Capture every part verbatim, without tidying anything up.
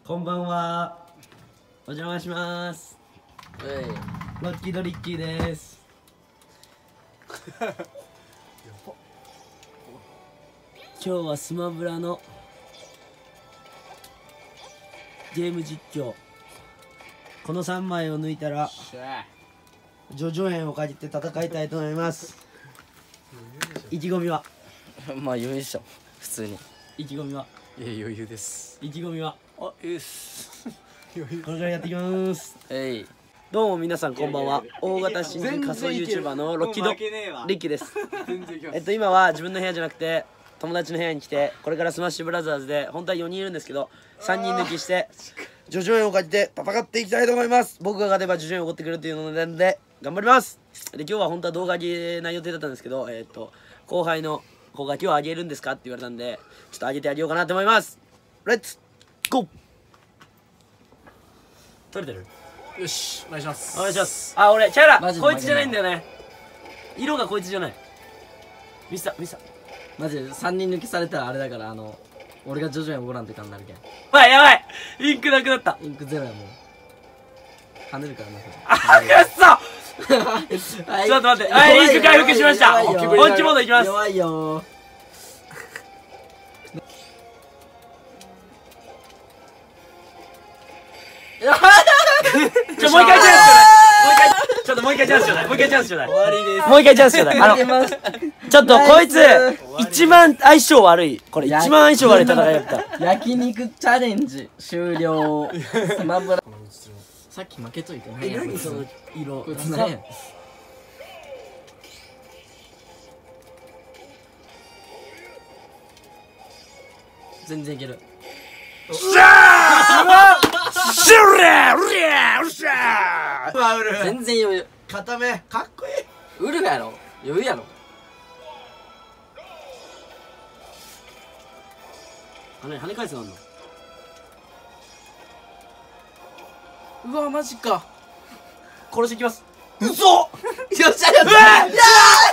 こんばんは。お邪魔します。ロッキードリッキーです。今日はスマブラのゲーム実況。このさんまいを抜いたらジョジョ園を借りて戦いたいと思います。意気込みは？ まあ余裕でしょ、普通に。 意気込みは？ いや余裕です。 意気込みは？ あ、よし。 これからやっていきます。 えい。 どうも皆さんこんばんは。大型新人仮想 YouTuber のロッキードリッキーです。えっと今は自分の部屋じゃなくて友達の部屋に来て、これからスマッシュブラザーズで本当はよにんいるんですけどさんにん抜きしてジョジョ園を借りて戦っていきたいと思います。僕が勝てばジョジョ園を怒ってくれるというので頑張ります。で今日は本当は動画上げない予定だったんですけど、えっと後輩の子が今日はあげるんですかって言われたんで、ちょっとあげてあげようかなと思います。レッツゴー。取れてる？ よし、お願いします。 お願いします。あ、俺キャラマジでこいつじゃないんだよね。色がこいつじゃない。ミスターミスターマジでさんにん抜きされたらあれだから、あの俺がジョジョ園おごらんって感じになるけん。 わい、やばい、インクなくなった。 インクゼロやもん。跳ねるからな。 あ、くっそちょっと待って、はい、インク回復しました。本気モードいきます。 弱いよー。 ちょ、もう一回チャンスちょうだい。もう一回、ちょっともう一回チャンスちょうだい。もう一回チャンスちょうだい。終わりです。もう一回チャンスちょうだい。あの、ちょっとこいつ、一番相性悪い。これ一番相性悪い戦いだった。 焼肉チャレンジ終了。スマブラ。さっき負けといてない。 え、何その色。 こいつ何や。全然いける。 しゃーしゅれうりゃうしゃー。うわ、うる。 全然余裕。 固め、かっこいい。 ウルフやろ、余裕やろ。 あれ、跳ね返すのあんの？ うわマジか。 殺していきます。 嘘。よっしゃよっしゃ。うわー。よ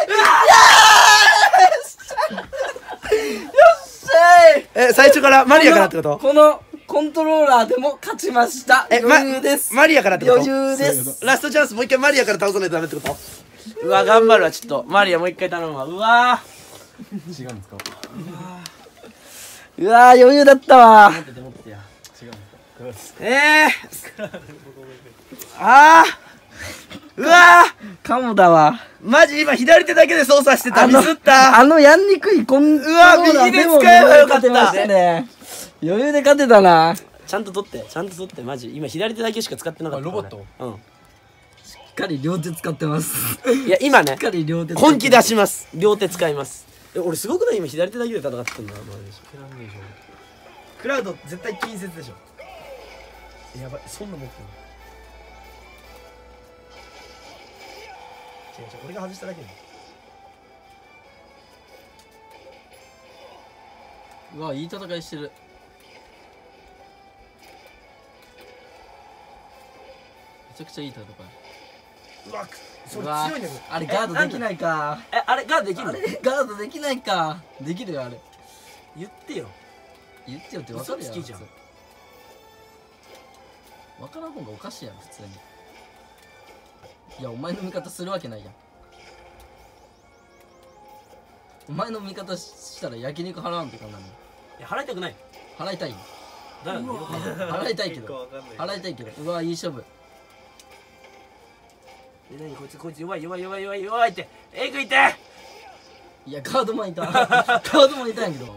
っしゃい。 え、最初からマリアからってこと？ このコントローラーでも勝ちました。 え、 余裕です。 マリアからってこと？ 余裕です。 ラストチャンスもう一回マリアから倒さないとダメってこと？うわ、頑張るわ。ちょっとマリアもう一回頼むわ。うわ違うんですか？ うわー余裕だったわ。 持ってて持ってや。 違うんですか？ ええー、あー、うわー、 かもだわ。 マジ今左手だけで操作してた。ミあのスった。 あのやんにくいコントローラーでも右で使えばよかった。 勝てましたね。余裕で勝てたな。 ちゃんと取ってちゃんと取って。マジ今左手だけしか使ってなかった。 ロボット？ うん。 しっかり両手使ってます。 いや今ね、 しっかり両手本気出します。両手使います。え、俺すごくない？今左手だけで戦ってんだ。クラウド絶対近接でしょ。やばい、そんな持ってんの？違う違う、俺が外しただけだ。 うわいい戦いしてる。めちゃくちゃいい戦い。 うわ、それうわ強いね。 あれガードできないか。 え、あれガードできるの？ あれガードできないか。できるよあれ。 言ってよ。 言ってよって分かるやん。 嘘つきじゃん。 分からん方がおかしいやん普通に。いやお前の味方するわけないやん。お前の味方したら焼肉払わんって感じなの。 いや、払いたくない。 払いたい。 だよね。 払いたいけど払いたいけど。うわいい勝負。 え、なにこいつこいつ弱い弱い弱い弱い弱いって。えぐいて。 いやガードマンいた。ガードマンいたんやけど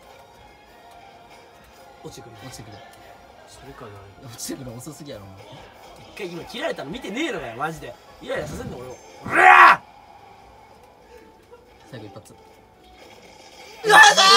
落ちてくる。 落ちてくる。 それかな。 落ちてくる遅すぎやろ。 一回今切られたの見てねえのかよマジで。イライラさせんの俺を。うわ最後一発。 ー。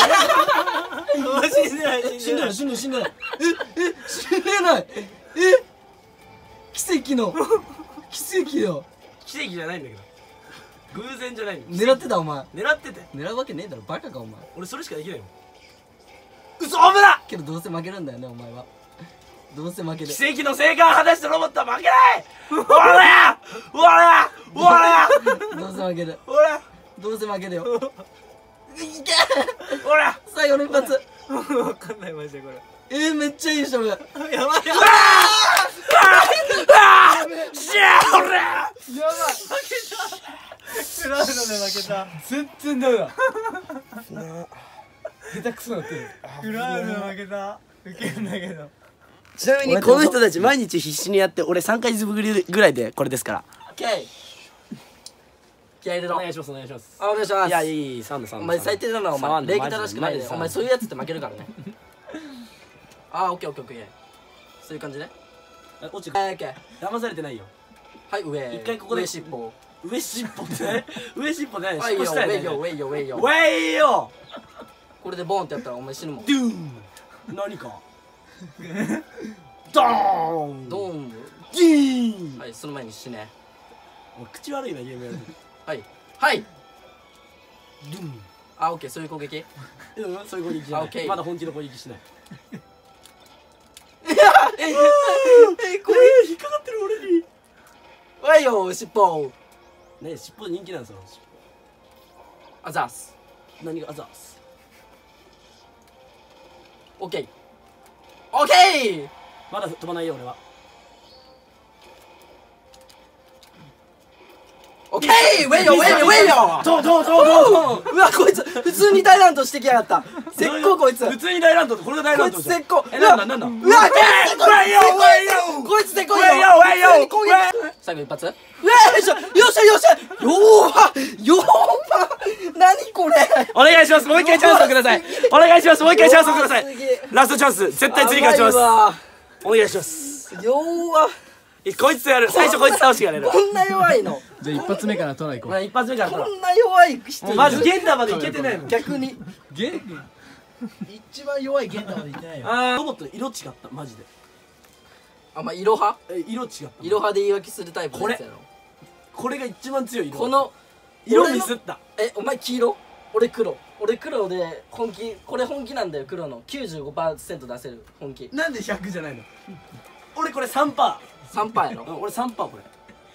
死んでない死んでない死んでない死んでない。ええ死んでない。え奇跡の奇跡よ。 奇跡じゃないんだけど。偶然じゃないの。 狙ってたお前。 狙ってて。 狙うわけねえだろバカかお前。 俺それしかできないもん。嘘、危な。 けどどうせ負けるんだよねお前は。どうせ負ける。 奇跡の生還を果たしたロボットは負けない。おらやおらやおらやどうせ負ける。 おらどうせ負けるよ。いけ。 おら最最後の一発。 わかんないマジでこれ。 えー、めっちゃいい勝負。やばいやばい。 しゃー俺クラウドで負けた。 全然ダメだ。下手くそなってる。 クラウドで負けた。ウケんだけど。 ちなみにこの人たち毎日必死にやって俺さんかげつぶりぐらいでこれですから。 オッケー。気合い入れろ。 お願いしますお願いします。 あ、お願いします。 いやいいサウンドサウンド。 お前最低だなお前。礼儀正しくないで。お前そういうやつって負けるからね。あ、オッケーオッケーオッケー。そういう感じね。 落ちオッケー。 騙されてないよ。 はい、上。 一回ここで上尻尾。 上尻尾って上尻尾ね。 はいよ、ウ尻尾したいねェイよ、ウェイよ、ウェイよ。 ウェイよ。 これでボーンってやったらお前死ぬもん。 ドゥーン。何か。ドーン。 ドーン。 ギーン。 はい、その前に死ね。 お口悪いなゲームやる。 はい。はい。 ドゥーン。 あ、オッケー、そういう攻撃。 うんそういう攻撃じゃなオッケーい。まだ本気の攻撃しない。 いやえ、え、これ引っかかってる俺に。 わいよ、尻尾。 ね尻尾人気なんですよ。 あざーす。 何があざーす。 オッケー。オッケー。 まだ飛ばないよ俺は。 オッケー。ウェイよ、ウェイよ、ウェイよ。 どうどうどうどう。 うわ、こいつ普通に大乱闘してきやがった。絶好こいつ。 普通に大乱闘これが大こい乱闘つ絶好。 えなんだなんだ。 うわ、こいつウェイよウェイよ。 こいつ絶好よ。 ウェイよウェイよ普通に攻撃。最後一発。うわよいしょ、よっしゃよっしゃ。よーば、よーば。何これ。 お願いします。もう一回チャンスをください。お願いします。もう一回チャンスをください。ラストチャンス絶対次勝ちます。お願いします。 よーば。 こいつやる。最初こいつ倒してやれる。 こんな弱いの。 じゃあ一発目からトライ行こう。 一発目からこんな弱い人いる。 まずゲンタまでいけてないの。 逆に。 ゲン一番弱いゲンタまでいってないよ。 ああロボット色違ったマジで。 あ、まあ、いろはえ色違った。 いろはで言い訳するタイプのやつやろ。 これが一番強い色。 この色ミスった。 え、お前黄色、俺黒。俺黒で本気、これ本気なんだよ。黒の きゅうじゅうごパーセント 出せる本気。 なんでひゃくじゃないの。俺これ さんパさんパーやー。うろ。 ん俺 さんパーこれ。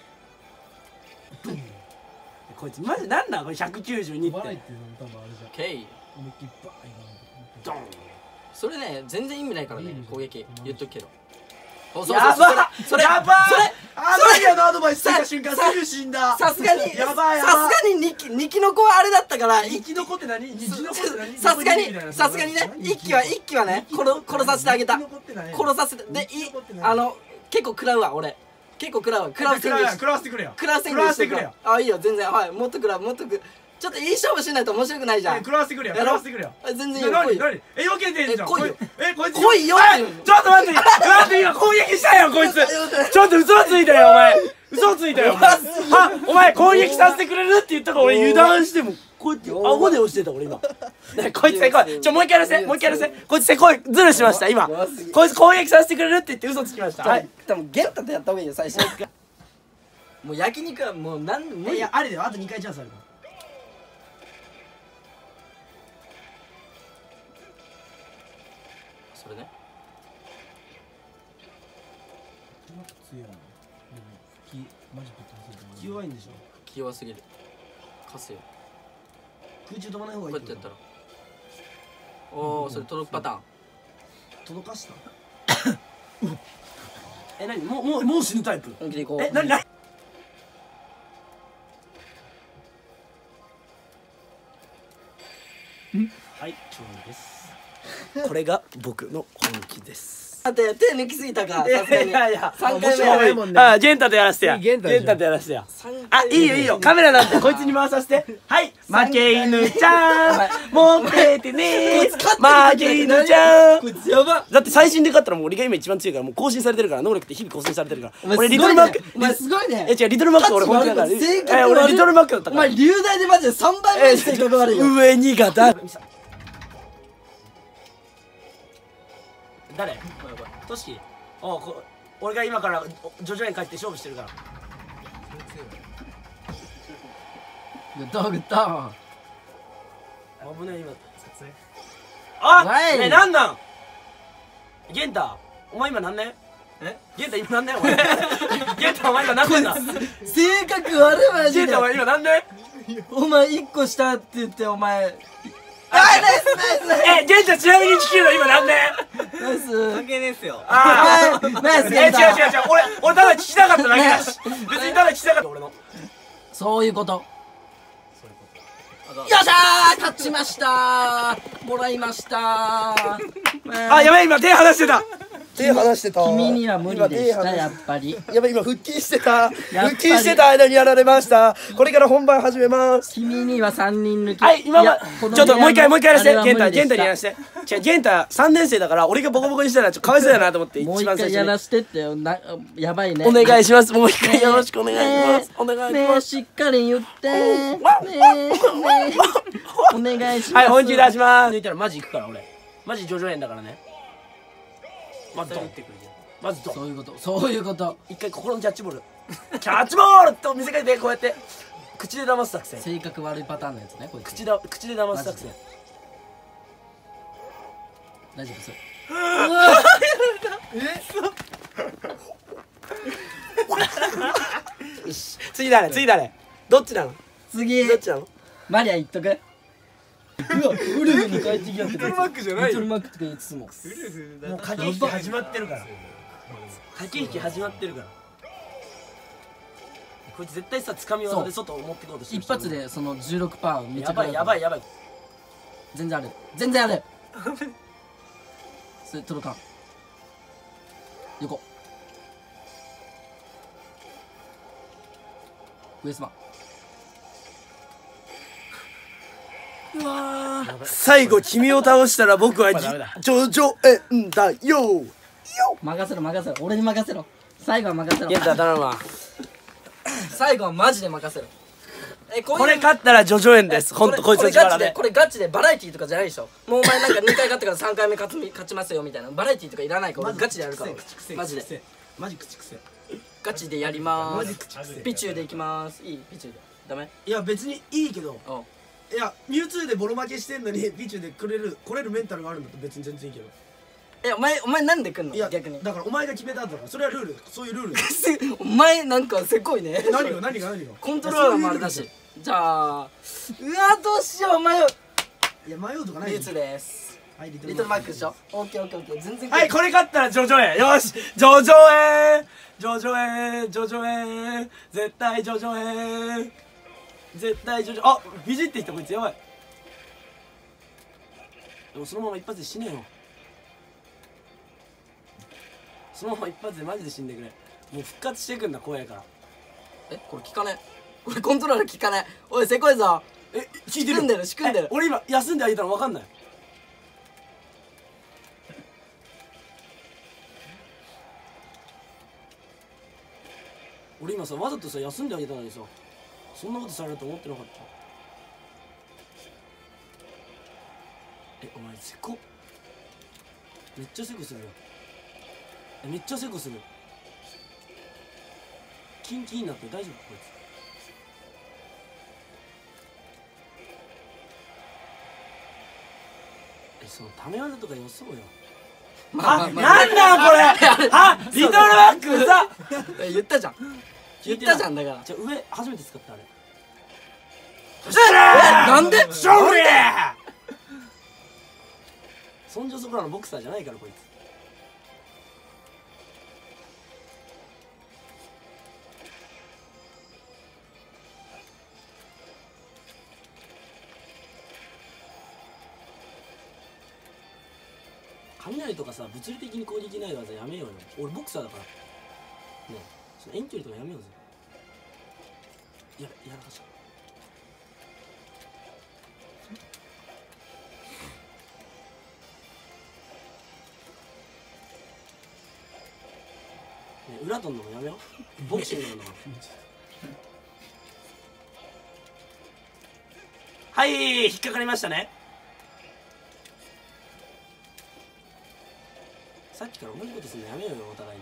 こいつマジなんだこれひゃくきゅうじゅうにって。 バラエティの多分あれじゃん。 ケイ。 思いっきりバーンドン。 それね、全然意味ないからね、攻撃。言っとくけど。そうそうやそう、そればそれやばそれあマリアのアドバイスついた瞬間すぐ死んだ。 さすがに、 やばいやばいさすがににき、にきの子はあれだったから、 生き残って何生き残って何。 さすがに、さすがにね、一機は、一機はね、殺殺させてあげた。 生き残ってない殺させて、で、い、あの、結構食らうわ、俺。結構食らうわ。食らう宣言し食らわせてくれよ。 食らう宣言してくれ食らわせてくれよ。 あ、いいよ、全然。はい、もっと食らう、もっと食う。ちょっといい勝負しないと面白くないじゃん。 食らわせてくれよ。 やろ食らわせてくれよ。 あ全然いいよ。来いよ。 何何え避けてんじゃん。 え来いよえこいつ来いよえちょっと待って待って今攻撃したよこいつ。ちょっと嘘ついたよお前。嘘ついたよお前。あお前攻撃させてくれるって言ったから俺油断してもこうやって顎で押してた俺今。ねこいつせこい。ちょもう一回やらせもう一回やらせ。こいつせこいズルしました今。こいつ攻撃させてくれるって言って嘘つきました。はい。 多分ゲンタとやった方がいいよ、最初。もう焼肉はもうなんもういやあれだよあとにかいチャンスあるから。 それね。 強いな。でも吹きマジぶっ飛ばせる。 弱いんでしょ。 気弱すぎる。カスよ。 空中飛ばない方こがいいうやってやったら。おお、それ届くパターン。 届かしたえ何もうもうもう死ぬタイプ。 本気でいこう。 え何何はいちょうどですこれが僕の本気です。 だって手抜きすぎたか、 いやさすがに。 いやいやさんかいめ面白いもんね。あゲンタとやらせてや。 ゲンタでしょゲンタとやらせてや。 さんかいめあいいよいいよカメラなんてこいつに回させて。はい負け犬ちゃん持っててね負け犬ちゃん。 こいつやば。 だって最新で勝ったらもう俺が今一番強いからもう更新されてるから能力って日々更新されてるから。 お前俺リトルマックお前すごいね。 え違うリトルマック俺本気だから。 性格え俺リトルマックだったから。 お前龍大でマジでさんばいめに性格悪いよ。 上にがだ誰トシキおうこ俺が今から徐々に帰って勝負してるから。 グッドグッド。 危ない今撮影あおいねえなんなんゲンタお前今何年えゲンタ今何年お前ゲンタお前今何年だ性格悪いマジでゲンタお。前今何年お前いっこ下って言ってお前。あナイスナイスナイス。 えス関係ねえっすよ。 ああナイスえ違う違う違う俺俺ただ聞きたかっただけだし別にただ聞きたかった俺のそういうこと。よっしゃー勝ちましたーもらいましたーあやばい今手離してた手離してた君には無理でしたやっぱり。 やばい今腹筋してたやっぱり腹筋してた間にやられましたこれから本番始めます君にはさんにん抜き。 はい今まこのちょっともう一回もう一回やらせてあれはゲンタ無理でしたゲンタにやらせて違うゲンタさんねん生だから俺がボコボコにしたらちょっとかわいそうだなと思ってもう一番最初に一回やらしてってよな。やばいね。 お願いしますもう一回よろしくお願いしますお願いしねえますしっかり言ってねえねえお願いします。 はい本気出します抜いたらマジいくから俺マジ叙々苑だからねまずドンってくるまずドンそういうことそういうこと。 一回心のキャッチボールキャッチボールと見せかけてこうやって口で騙す作戦性格悪いパターンのやつねこいつ。 口だ口で騙す作戦大丈夫それ。 よし次誰次誰どっちなの次どっちなのマリア言っとく。うわウルフに帰ってきやってた。リトルマックじゃない。リトルマックとか言いつつも。 もう駆け引き始まってるから駆け引き始まってるからこいつ絶対さつかみ技で外を持ってこうとしてる一発でその じゅうろくパーセント めっちゃやばいやばいやばい全然ある全然あるそれ届かん横上様うわー最後君を倒したら僕はジョジョ園だよ任せろ任せろ俺に任せろ最後は任せろゲンタ頼むわ最後はマジで任せろえこういうこれ勝ったらジョジョ園ですほんとこいつのこれガチで力でこれガチでバラエティーとかじゃないでしょもうお前なんかにかい勝ったからさんかいめ勝つ勝ちますよみたいなバラエティーとかいらないから俺ガチでやるからマジでマジ口癖ガチでやりまマーすジ口癖ピチューでいきまーすいいピチューでダメいや別にいいけどおういやミュウツーでボロ負けしてんのにピチューでくれる来れるメンタルがあるんだと別に全然いいけどえお前お前なんで来んのいや逆にだからお前が決めたんだからそれはルールそういうルールお前なんかせこいね何が何が何がコントローラーもあれだしじゃあうわどうしよう迷ういや迷うとかないよミュウツーですはいリリトルマックでしょオッケーオッケーオッケー全然はいこれ勝ったらジョジョ園よしジョジョ園ジョジョ園ジョジョ園絶対ジョジョ園絶対ジョジョあビジっていったこいつやばいでもそのまま一発で死ねよそのまま一発でマジで死んでくれもう復活していくんだ荒野からえこれ効かねこれコントローラー効かねおいせこいぞえ聞いて仕組んでる仕組んでるえ俺今休んであげたら分かんない俺今さわざとさ休んであげたのにさそんなことされると思ってなかったえお前せこめっちゃせこするよえめっちゃせこするキンキンになって大丈夫こいつえそのため技とかよそうよあ、なんなんこれあ、リトルマックさえ言ったじゃん言ったじゃんだからじゃあ上初めて使ったあれえなんでそれそんじょそこらのボクサーじゃないからこいつ雷とかさ物理的に攻撃ない技やめようよ俺ボクサーだからねえその遠距離とかやめようぜやべやらかしたねえ裏飛んのもやめようボクシングなんだからはい引っかかりましたねさっきから同じことするのやめようよお互いに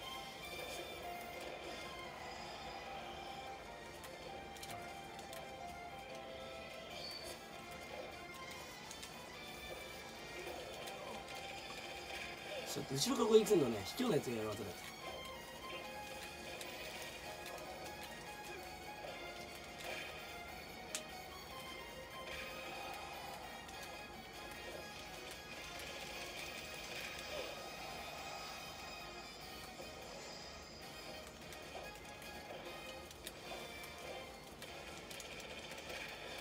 ちょっと後ろからここに来るのね卑怯なやつがやる技だ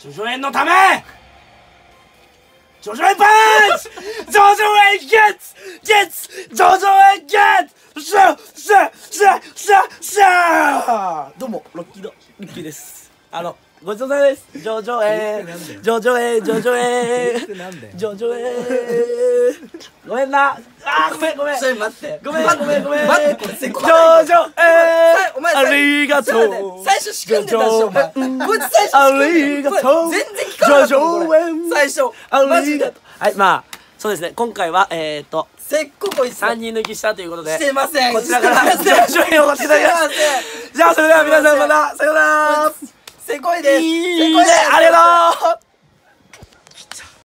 ジョジョ園のためジョジョ園パンチジョジョ園ゲッツゲッツジョジョ園ゲッツシャシャシャシャシャどうもロッキードリッキーです。あのごちそうさまです。ジョジョ園ジョジョ園ジョジョ園ジョジョ園ごめんな。あーごめんごめんちょっと待ってごめんごめんごめん待ってこれせこジョジョ園お前ありがとう最初仕組んでたでしょお前こいつ最初ありがとう全然聞かなかったもんこれジョジョ園最初あマジでりがとう。はいまあそうですね今回はえーとせっここいつさんにん抜きしたということでしてませんこちらからジョジョ園をお待ちいただきます。じゃあそれでは皆さんまたさようなら。 せこいですいいねせこいですありがとう。